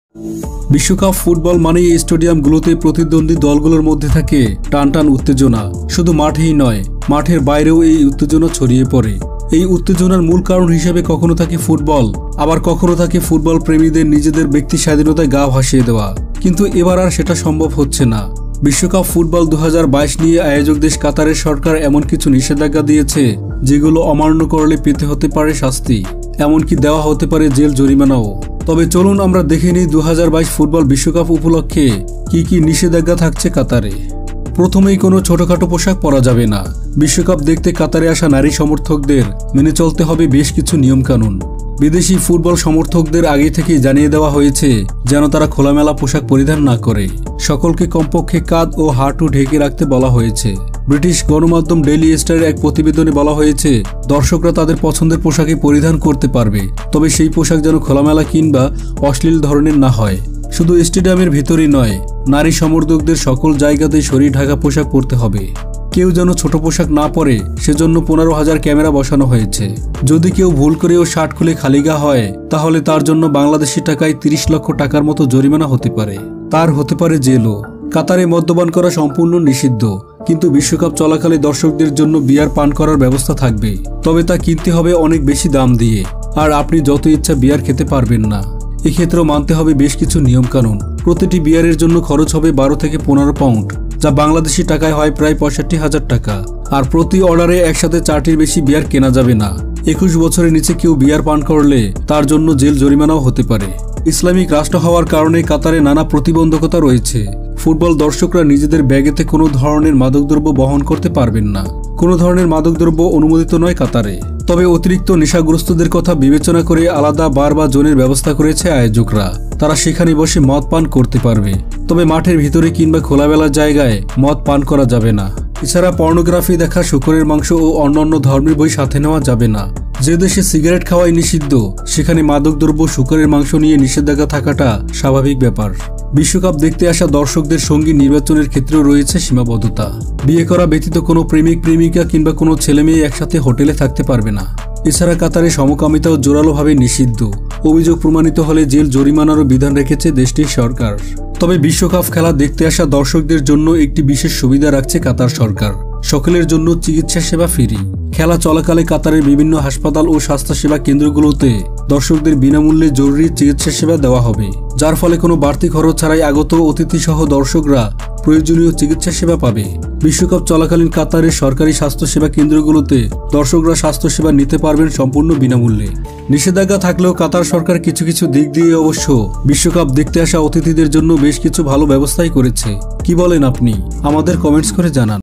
বিশ্বকাপ ফুটবল মানেই এই স্টেডিয়ামগুলোতে প্রতিদ্বন্দ্বী দলগুলোর মধ্যে থাকে টানটান উত্তেজনা। শুধু মাঠেই নয়, মাঠের বাইরেও এই উত্তেজনা ছড়িয়ে পড়ে। এই উত্তেজনার মূল কারণ হিসেবে কখনো থাকে ফুটবল, আবার কখনো থাকে ফুটবল প্রেমীদের নিজেদের ব্যক্তি স্বাধীনতায় গা ভাসিয়ে দেওয়া। কিন্তু এবার আর সেটা সম্ভব হচ্ছে না। বিশ্বকাপ ফুটবল 2022 নিয়ে আয়োজক দেশ কাতারের সরকার এমন কিছু নিষেধাজ্ঞা দিয়েছে যেগুলো অমান্য করলে পেতে হতে পারে শাস্তি, এমনকি দেওয়া হতে পারে জেল জরিমানাও। তবে চলুন আমরা দেখে নিই 2022 ফুটবল বিশ্বকাপ উপলক্ষে কি কি নিষেধাজ্ঞা থাকছে কাতারে। প্রথমেই কোনো ছোটখাটো পোশাক পরা যাবে না। বিশ্বকাপ দেখতে কাতারে আসা নারী সমর্থকদের মেনে চলতে হবে বেশ কিছু নিয়মকানুন। বিদেশি ফুটবল সমর্থকদের আগে থেকেই জানিয়ে দেওয়া হয়েছে যেন তারা খোলামেলা পোশাক পরিধান না করে। সকলকে কমপক্ষে কাঁধ ও হাঁটু ঢেকে রাখতে বলা হয়েছে। ব্রিটিশ গণমাধ্যম ডেইলি স্টারের এক প্রতিবেদনে বলা হয়েছে দর্শকরা তাদের পছন্দের পোশাকই পরিধান করতে পারবে, তবে সেই পোশাক যেন খোলামেলা কিংবা অশ্লীল ধরনের না হয়। শুধু স্টেডিয়ামের ভিতরেই নয়, নারী সমর্থকদের সকল জায়গাতেই শরীর ঢাকা পোশাক পরতে হবে। কেউ যেন ছোট পোশাক না পরে সেজন্য 15,000 ক্যামেরা বসানো হয়েছে। যদি কেউ ভুল করেও শার্ট খুলে খালি গা হয় তাহলে তার জন্য বাংলাদেশি টাকায় 30 লক্ষ টাকার মতো জরিমানা হতে পারে, তার হতে পারে জেলও। কাতারে মদ্যপান করা সম্পূর্ণ নিষিদ্ধ, কিন্তু বিশ্বকাপ চলাকালে দর্শকদের জন্য বিয়ার পান করার ব্যবস্থা থাকবে, তবে তা কিনতে হবে অনেক বেশি দাম দিয়ে, আর আপনি যত ইচ্ছা বিয়ার খেতে পারবেন না। এক্ষেত্রেও মানতে হবে বেশ কিছু নিয়মকানুন। প্রতিটি বিয়ারের জন্য খরচ হবে 12 থেকে 15 পাউন্ড, যা বাংলাদেশি টাকায় হয় প্রায় 65,000 টাকা। আর প্রতি অর্ডারে একসাথে 4টির বেশি বিয়ার কেনা যাবে না। 21 বছরের নিচে কেউ বিয়ার পান করলে তার জন্য জেল জরিমানাও হতে পারে। ইসলামিক রাষ্ট্র হওয়ার কারণে কাতারে নানা প্রতিবন্ধকতা রয়েছে। ফুটবল দর্শকরা নিজেদের ব্যাগেতে কোনো ধরনের মাদকদ্রব্য বহন করতে পারবেন না। কোনো ধরনের মাদকদ্রব্য অনুমোদিত নয় কাতারে। তবে অতিরিক্ত নেশাগ্রস্তদের কথা বিবেচনা করে আলাদা বার বা জোনের ব্যবস্থা করেছে আয়োজকরা। তারা সেখানে বসে মদ পান করতে পারবে, তবে মাঠের ভিতরে কিংবা খোলামেলা জায়গায় মদ পান করা যাবে না। এছাড়া পর্নোগ্রাফি দেখা, শূকরের মাংস ও অন্যান্য ধর্মের বই সাথে নেওয়া যাবে না। যে দেশে সিগারেট খাওয়াই নিষিদ্ধ সেখানে মাদকদ্রব্য, শূকরের মাংস নিয়ে নিষেধাজ্ঞা থাকাটা স্বাভাবিক ব্যাপার। বিশ্বকাপ দেখতে আসা দর্শকদের সঙ্গী নির্বাচনের ক্ষেত্রেও রয়েছে সীমাবদ্ধতা। বিয়ে করা ব্যতীত কোনো প্রেমিক প্রেমিকা কিংবা কোনো ছেলে মেয়ে একসাথে হোটেলে থাকতে পারবে না। এছাড়া কাতারে সমকামিতাও জোরালোভাবে নিষিদ্ধ। অভিযোগ প্রমাণিত হলে জেল জরিমানারও বিধান রেখেছে দেশটির সরকার। তবে বিশ্বকাপ খেলা দেখতে আসা দর্শকদের জন্য একটি বিশেষ সুবিধা রাখছে কাতার সরকার। সকলের জন্য চিকিৎসা সেবা ফ্রি। খেলা চলাকালে কাতারের বিভিন্ন হাসপাতাল ও স্বাস্থ্যসেবা কেন্দ্রগুলোতে দর্শকদের বিনামূল্যে জরুরি চিকিৎসা সেবা দেওয়া হবে, যার ফলে কোনো বাড়তি খরচ ছাড়াই আগত অতিথি সহ দর্শকরা প্রয়োজনীয় চিকিৎসা সেবা পাবে। বিশ্বকাপ চলাকালীন কাতারের সরকারি স্বাস্থ্যসেবা কেন্দ্রগুলোতে দর্শকরা স্বাস্থ্যসেবা নিতে পারবেন সম্পূর্ণ বিনামূল্যে। নিষেধাজ্ঞা থাকলেও কাতার সরকার কিছু কিছু দিক দিয়ে অবশ্য বিশ্বকাপ দেখতে আসা অতিথিদের জন্য বেশ কিছু ভালো ব্যবস্থাই করেছে। কি বলেন আপনি? আমাদের কমেন্টস করে জানান।